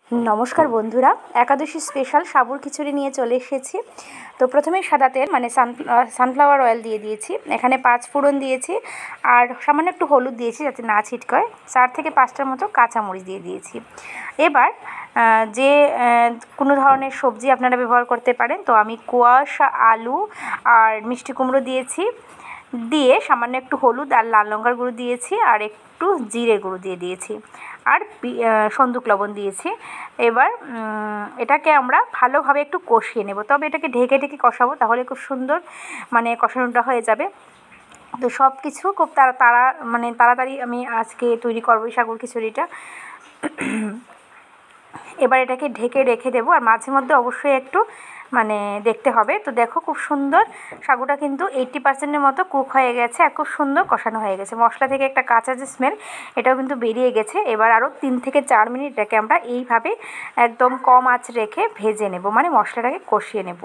नमस्कार बंधुरा एकादशी स्पेशल साबुर खिचुड़ी निये चले एसेछि। तो प्रथमेই सादा तेल माने सानफ्लावर अয়েল दिए दिएछि। एखाने 5 फोड़न दिएछि और सामान्य एकटु हलुद दिएछि जाते ना छिटकाय। 4 থেকে 5টার মতো কাঁচা মরিচ দিয়ে দিয়েছি। এবার যে কোনো ধরনের সবজি আপনারা ব্যবহার করতে পারেন। তো আমি কোয়াশ আলু আর মিষ্টি কুমড়ো দিয়েছি, দিয়ে সামান্য একটু হলুদ আর লাল লঙ্কার গুঁড়ো দিয়েছি আর একটু জিরের গুঁড়ো দিয়ে দিয়েছি আর সন্দুক লবণ দিয়েছি। এবার এটাকে আমরা ভালোভাবে একটু কষিয়ে নেব, তবে এটাকে ঢেকে ঢেকে কষাবো, তাহলে খুব সুন্দর মানে কষানোটা হয়ে যাবে। তো সব কিছু খুব তাড়াতাড়ি আমি আজকে তৈরি করবো এই সাগর খিচুড়িটা। এবার এটাকে ঢেকে রেখে দেবো আর মাঝে মধ্যে অবশ্যই একটু মানে দেখতে হবে। তো দেখো খুব সুন্দর সাগুটা কিন্তু 80%-এর মতো কুক হয়ে গেছে আর খুব সুন্দর কষানো হয়ে গেছে। মশলা থেকে একটা কাঁচা যে স্মেল এটাও কিন্তু বেরিয়ে গেছে। এবার আরও 3 থেকে 4 মিনিট এটাকে আমরা এইভাবে একদম কম আঁচ রেখে ভেজে নেব, মানে মশলাটাকে কষিয়ে নেব।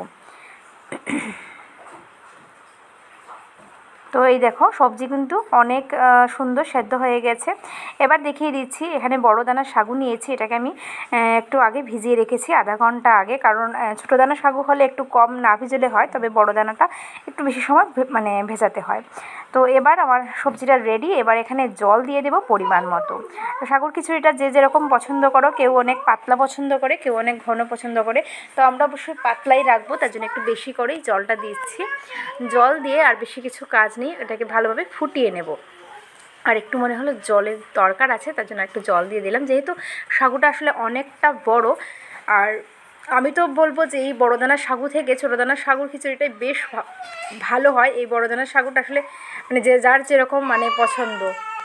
তো এই দেখো সবজি কিন্তু অনেক সুন্দর সেদ্ধ হয়ে গেছে। এবার দেখিয়ে দিচ্ছি, এখানে বড় দানার সাগু নিয়েছি, এটাকে আমি একটু আগে ভিজিয়ে রেখেছি আধা ঘন্টা আগে, কারণ ছোটো দানার সাগু হলে একটু কম না ভিজলে হয়, তবে বড় দানাটা একটু বেশি সময় মানে ভেজাতে হয়। তো এবার আমার সবজিটা রেডি। এবার এখানে জল দিয়ে দেবো পরিমাণ মতো। তো সাগর খিচুড়িটা যে যেরকম পছন্দ করো, কেউ অনেক পাতলা পছন্দ করে, কেউ অনেক ঘন পছন্দ করে। তো আমরা অবশ্যই পাতলাই রাখবো, তার জন্য একটু বেশি করেই জলটা দিচ্ছি। জল দিয়ে আর বেশি কিছু কাজ নেই, এটাকে ভালোভাবে ফুটিয়ে নেব। আর একটু মনে হলো জলের দরকার আছে, তার জন্য একটু জল দিয়ে দিলাম, যেহেতু সাগুটা আসলে অনেকটা বড়। আর আমি তো বলবো যে এই বড় দানার সাগু থেকে ছোটো দানার সাগুর খিচুড়িটাই বেশ ভালো হয়। এই বড় দানার সাগুটা আসলে মানে যে যার যেরকম মানে পছন্দ।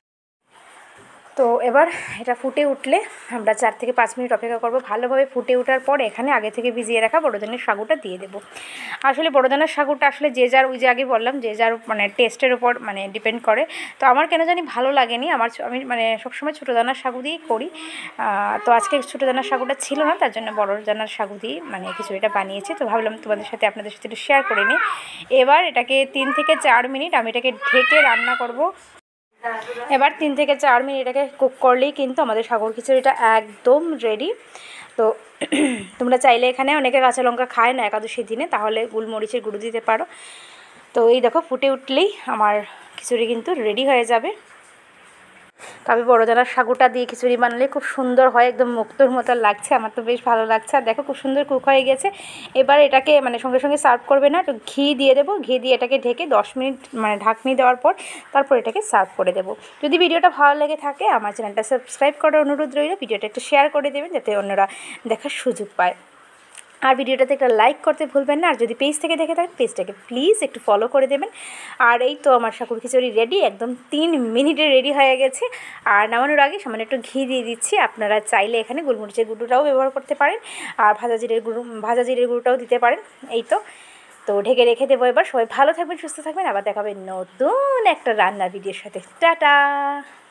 তো এবার এটা ফুটে উঠলে আমরা 4 থেকে 5 মিনিট অপেক্ষা করব। ভালোভাবে ফুটে ওঠার পর এখানে আগে থেকে ভিজিয়ে রাখা বড় দানার সাগুটা দিয়ে দেবো। আসলে বড় দানার সাগুটা আসলে যে যার, ওই যে আগে বললাম, যে যার মানে টেস্টের উপর মানে ডিপেন্ড করে। তো আমার কেন জানি ভালো লাগেনি, আমি মানে সবসময় ছোটো দানার সাগু দিয়েই করি। তো আজকে ছোটো দানার সাগুটা ছিল না, তার জন্য বড় দানার সাগু দিয়ে মানে খিচুড়িটা বানিয়েছি। তো ভাবলাম আপনাদের সাথে একটু শেয়ার করে নিই। এবার এটাকে 3 থেকে 4 মিনিট আমি এটাকে ঢেকে রান্না করব। এবার 3 থেকে 4 মিনিট এটাকে কুক করলেই কিন্তু আমাদের সাগর খিচুড়িটা একদম রেডি। তো তোমরা চাইলে এখানে অনেকে কাঁচা লঙ্কা খায় না একাদশীর দিনে, তাহলে গোলমরিচের গুঁড়ো দিতে পারো। তো এই দেখো ফুটে উঠলেই আমার খিচুড়ি কিন্তু রেডি হয়ে যাবে। তবে বড় দানার সাগুটা দিয়ে খিচুড়ি বানালে খুব সুন্দর হয়, একদম মুক্তোর মতো লাগছে, আমার তো বেশ ভালো লাগছে। আর দেখো খুব সুন্দর কুক হয়ে গেছে। এবার এটাকে মানে সঙ্গে সঙ্গে সার্ভ করবে না, একটু ঘি দিয়ে দেবো। ঘি দিয়ে এটাকে ঢেকে 10 মিনিট মানে ঢাকনি দেওয়ার পর তারপর এটাকে সার্ভ করে দেবো। যদি ভিডিওটা ভালো লেগে থাকে আমার চ্যানেলটা সাবস্ক্রাইব করার অনুরোধ রইল। ভিডিওটা একটু শেয়ার করে দেবেন যাতে অন্যরা দেখার সুযোগ পায়। আর ভিডিওটাতে একটা লাইক করতে ভুলবেন না। আর যদি পেজ থেকে দেখে থাকেন পেজটাকে প্লিজ একটু ফলো করে দেবেন। আর এই তো আমার সাগর খিচুড়ি রেডি, একদম 3 মিনিটে রেডি হয়ে গেছে। আর নামানোর আগে সামান্য একটু ঘি দিয়ে দিচ্ছি। আপনারা চাইলে এখানে গোলমরিচের গুঁড়োটাও ব্যবহার করতে পারেন আর ভাজা জিরের গুঁড়োটাও দিতে পারেন। এই তো ঢেকে রেখে দেবো। এবার সবাই ভালো থাকবেন, সুস্থ থাকবেন, আবার দেখাবেন নতুন একটা রান্নার ভিডিওর সাথে। টাটা।